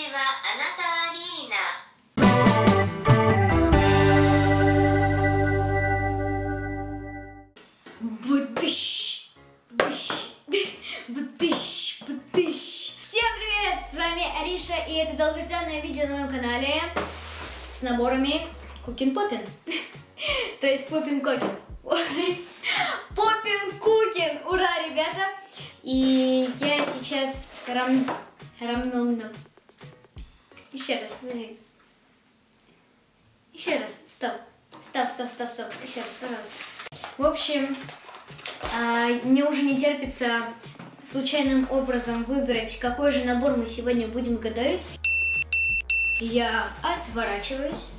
はあなたアリーナ。 Бутыщ, бутыщ, бутыщ, бутыщ. Всем привет! С вами Ариша, и это долгожданное видео на моем канале с наборами Кукин Попин. То есть Попин Кокин. Попин Кукин! Ура, ребята! И я сейчас Еще раз, подожди. Еще раз, стоп. Еще раз, пожалуйста. В общем, мне уже не терпится случайным образом выбрать, какой же набор мы сегодня будем готовить. Я отворачиваюсь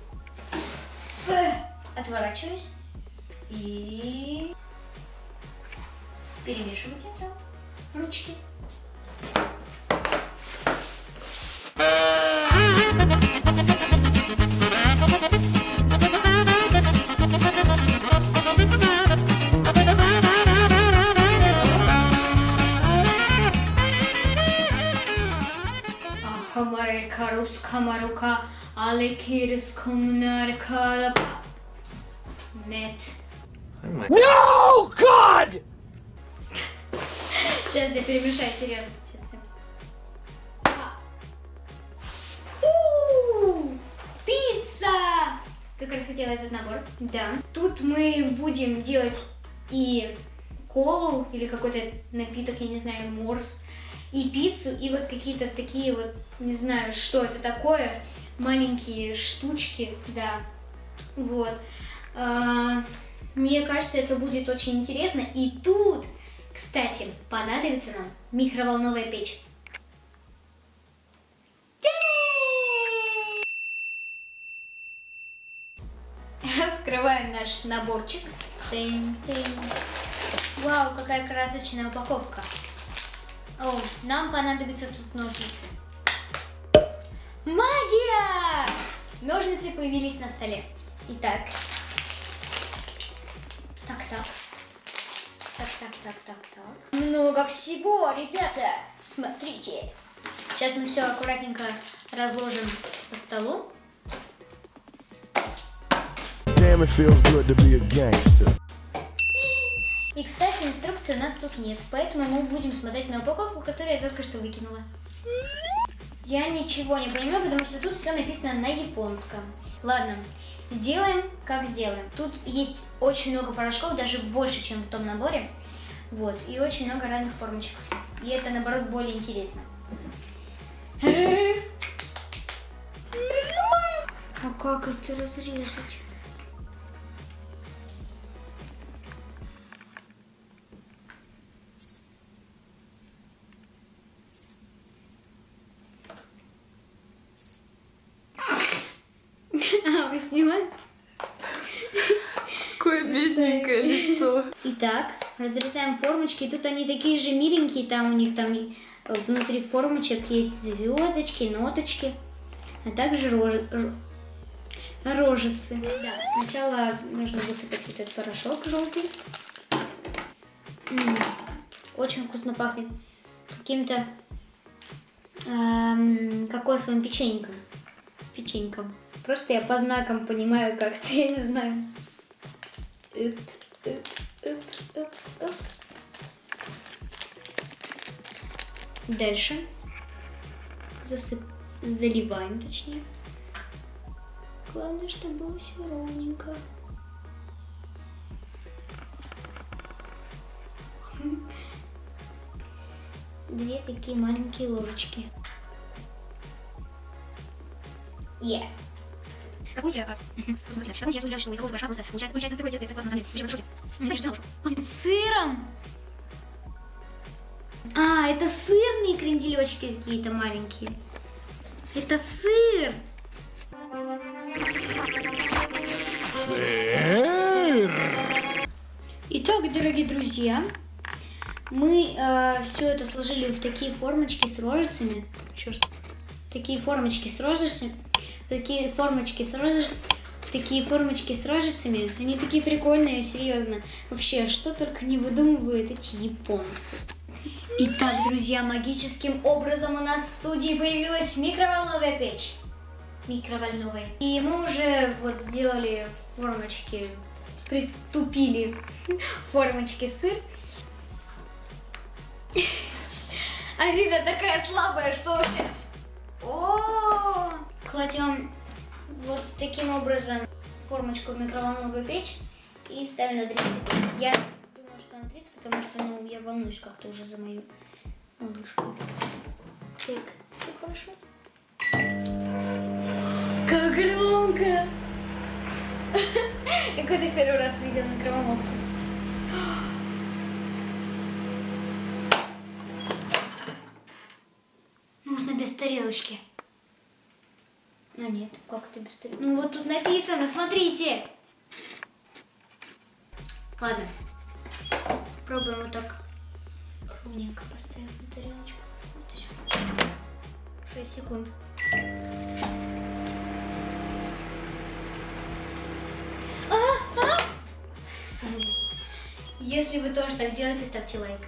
и перемешивать это ручки. Хамарека рускамарука алекирускумнарка нет. No, God! Сейчас я перемешаю, серьезно. Пицца! Как раз хотела этот набор. Да. Тут мы будем делать и колу, или какой-то напиток, я не знаю, морс, и пиццу, и вот какие-то такие вот, не знаю, что это такое, маленькие штучки, да. Вот. Мне кажется, это будет очень интересно. И тут, кстати, понадобится нам микроволновая печь. Раскрываем наш наборчик. Вау, какая красочная упаковка. О, нам понадобятся тут ножницы. Магия! Ножницы появились на столе. Итак. Так. Много всего, ребята. Смотрите. Сейчас мы все аккуратненько разложим по столу. Damn, it feels good to be a gangster. И, кстати, инструкции у нас тут нет, поэтому мы будем смотреть на упаковку, которую я только что выкинула. Я ничего не понимаю, потому что тут все написано на японском. Ладно, сделаем, как сделаем. Тут есть очень много порошков, даже больше, чем в том наборе. Вот, и очень много разных формочек. И это, наоборот, более интересно. А как это разрезать? Вы снимаете? Какое бедненькое лицо. Итак, разрезаем формочки. Тут они такие же миленькие. Там у них там внутри формочек есть звездочки, ноточки, а также рожицы. Да, сначала нужно высыпать вот этот порошок желтый. Очень вкусно пахнет каким-то кокосовым печеньком. Просто я по знакам понимаю как-то, я не знаю. Дальше заливаем, точнее. Главное, чтобы было все ровненько. Две такие маленькие ложечки. Сыром? А, это сырные кренделечки какие-то маленькие. Это сыр. Итак, дорогие друзья, мы все это сложили в такие формочки с рожицами. Такие формочки с рожицами. Такие формочки с рожицами. Они такие прикольные, серьезно. Вообще, что только не выдумывают эти японцы. Итак, друзья, магическим образом у нас в студии появилась микроволновая печь. Микроволновая. И мы уже вот сделали формочки, притупили формочки сыр. Арина такая слабая, что вообще... О, кладем вот таким образом формочку в микроволновую печь и ставим на 30 секунд. Я думаю, что на 30, потому что, ну, я волнуюсь как-то уже за мою малышку. Так, все хорошо. Как громко! Я когда первый раз видела микроволновку. Нужно без тарелочки. А нет, как это без тарелочки? Ну вот тут написано, смотрите. Ладно. Пробуем вот так ровненько поставить на тарелочку. Вот все. 6 секунд. Если вы тоже так делаете, ставьте лайк.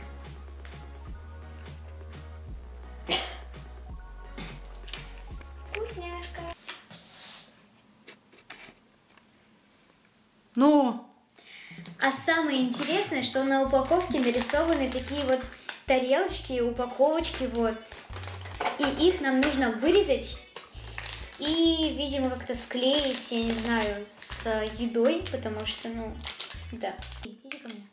Вкусняшка. Ну? А самое интересное, что на упаковке нарисованы такие вот тарелочки, упаковочки, вот. И их нам нужно вырезать и, видимо, как-то склеить, я не знаю, с едой, потому что, ну, да. Иди ко мне.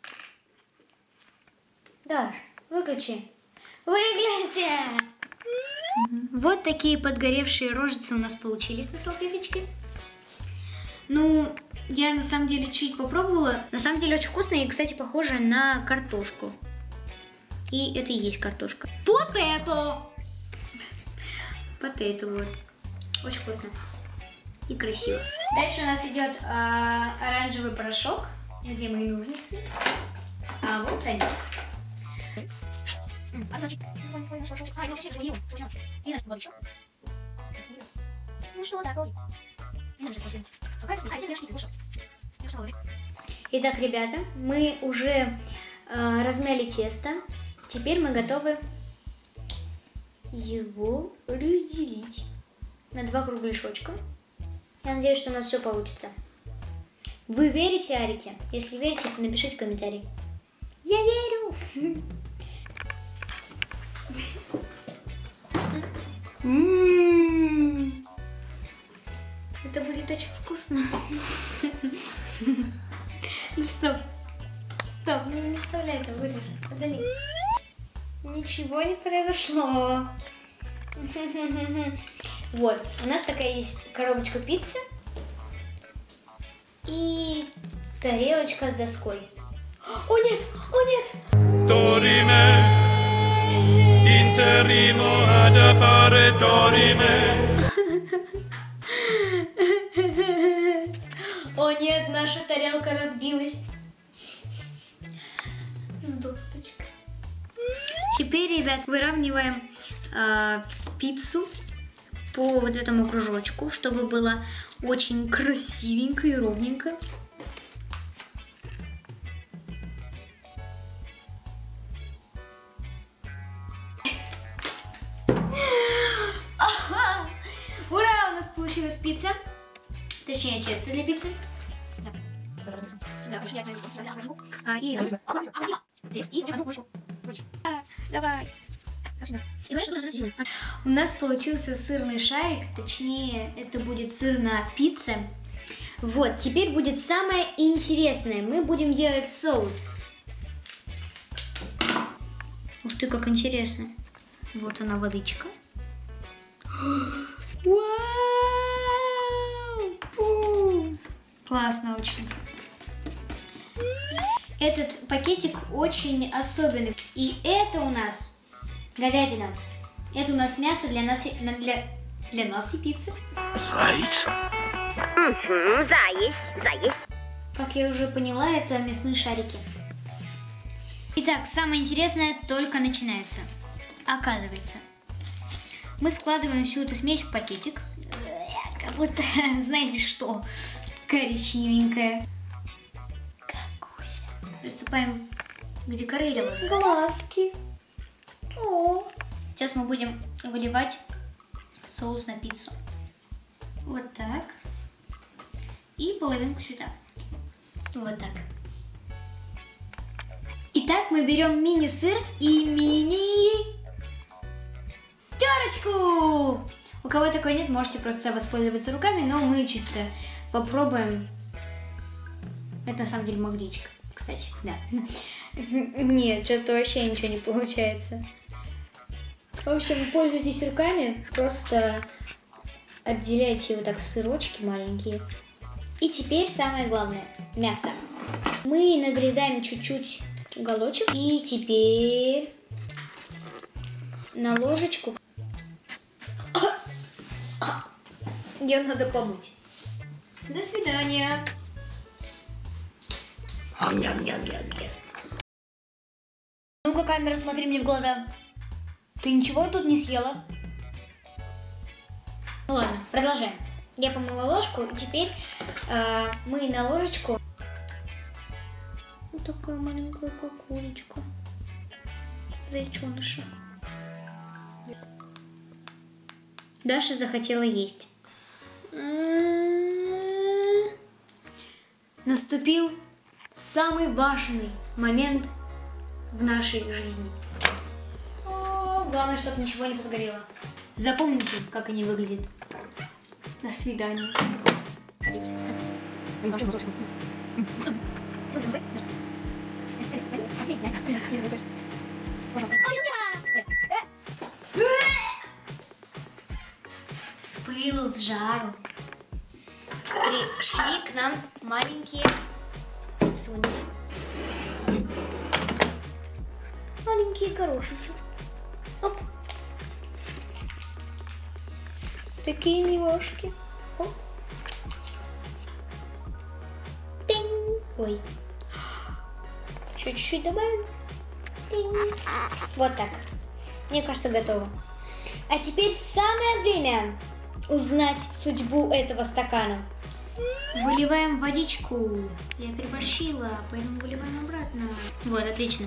Даш, выключи. Выключи! Вот такие подгоревшие рожицы у нас получились на салфеточке. Ну, я на самом деле чуть попробовала. На самом деле очень вкусно и, кстати, похоже на картошку. И это и есть картошка. Потето! Потето, вот. Очень вкусно. И красиво. Дальше у нас идет оранжевый порошок. Где мои ножницы? А вот они. Ну что такое? Итак, ребята, мы уже размяли тесто. Теперь мы готовы его разделить на 2 кругляшочка. Я надеюсь, что у нас все получится. Вы верите, Арике? Если верите, напишите в комментарии. Я верю! Это будет очень вкусно. Стоп. Стоп, не вставляй это, вырежь. Удали. Ничего не произошло. Вот, у нас такая есть коробочка пиццы. И тарелочка с доской. О нет, о нет! Dorime, interrimo ad appare dorime. О нет, наша тарелка разбилась. С досточкой. Теперь, ребят, выравниваем пиццу по вот этому кружочку, чтобы было очень красивенько и ровненько. Ура, у нас получилась пицца. Точнее, тесто для пиццы. Да, и здесь, и одну ложку. Давай. У нас получился сырный шарик, точнее, это будет сырная пицца. Вот, теперь будет самое интересное. Мы будем делать соус. Ух ты, как интересно. Вот она, водичка. Вау! Классно очень. Этот пакетик очень особенный. И это у нас говядина. Это у нас мясо для нас и пиццы. Заесь. Как я уже поняла, это мясные шарики. Итак, самое интересное только начинается. Оказывается, мы складываем всю эту смесь в пакетик. Как будто, знаете что, коричневенькое. Как гуся. Приступаем к декорированию. Глазки. Сейчас мы будем выливать соус на пиццу. Вот так. И половинку сюда. Вот так. Итак, мы берем мини-сыр и мини-терочку. У кого такой нет, можете просто воспользоваться руками, но мы чисто попробуем. Это на самом деле магнитик, кстати, да. Нет, что-то вообще ничего не получается. В общем, пользуйтесь руками, просто отделяйте вот так сырочки маленькие. И теперь самое главное – мясо. Мы надрезаем чуть-чуть уголочек. И теперь на ложечку. Ее надо помыть. До свидания. Ну-ка, камера, смотри мне в глаза. Ты ничего тут не съела? Ну ладно, продолжаем. Я помыла ложку, и теперь мы на ложечку. Вот такая маленькая кокулечка. Зайчоныша. Даша захотела есть. Наступил самый важный момент в нашей жизни. Главное, чтобы ничего не подгорело. Запомните, как они выглядят. До свидания. С пылу, с жару пришли к нам маленькие пиццуни. Маленькие горошинки. Оп. Такие милошки. Оп. Тинь. Ой. Еще чуть-чуть добавим. Тинь. Вот так. Мне кажется, готово. А теперь самое время узнать судьбу этого стакана. Выливаем водичку. Я переборщила, поэтому выливаем обратно. Вот, отлично.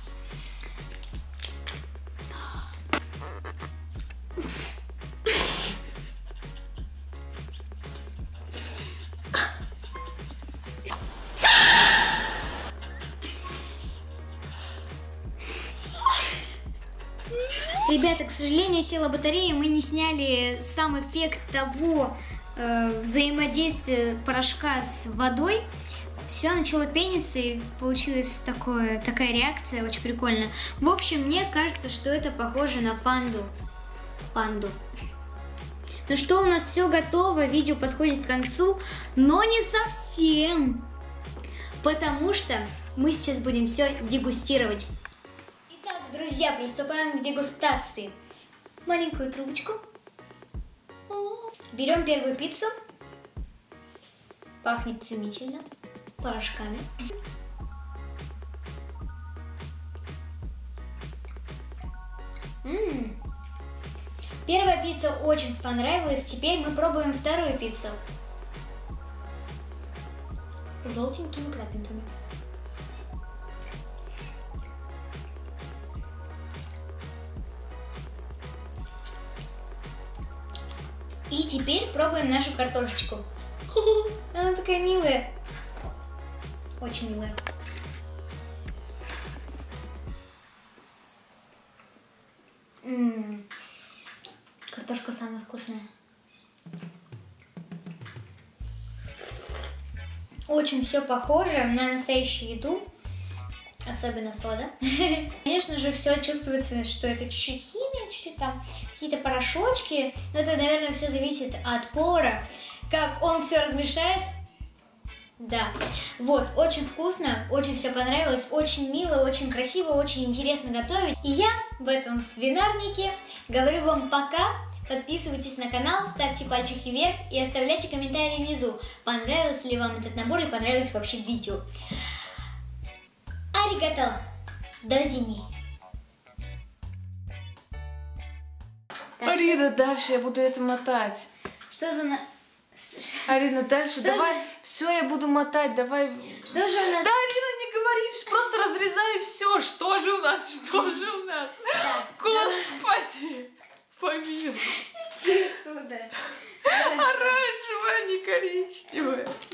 Ребята, к сожалению, села батарея, мы не сняли сам эффект того взаимодействия порошка с водой. Все начало пениться, и получилась такая реакция, очень прикольно. В общем, мне кажется, что это похоже на панду. Ну что, у нас все готово, видео подходит к концу, но не совсем, потому что мы сейчас будем все дегустировать. Итак, друзья, приступаем к дегустации. Маленькую трубочку. Берем первую пиццу. Пахнет изумительно. Порошками. Первая пицца очень понравилась. Теперь мы пробуем вторую пиццу. Желтенькими крапинками. И теперь пробуем нашу картошечку. Она такая милая. Очень милая. Картошка самая вкусная. Очень все похоже на настоящую еду. Особенно сода. Конечно же, все чувствуется, что это чуть-чуть химия, чуть-чуть там какие-то порошочки. Но это, наверное, все зависит от повара. Как он все размешает. Да. Вот, очень вкусно, очень все понравилось, очень мило, очень красиво, очень интересно готовить. И я в этом свинарнике говорю вам пока. Подписывайтесь на канал, ставьте пальчики вверх и оставляйте комментарии внизу. Понравился ли вам этот набор и понравилось вообще видео. Аригато! До зими! Арина, дальше я буду это мотать. Что за... Арина, дальше что давай. же... Все, я буду мотать, давай. Что же у нас... Да, Арина, не говори, просто просто разрезай все. Что же у нас? Что же у нас? Так, Господи! Помилуй. иди отсюда. Оранжевое, а не коричневое.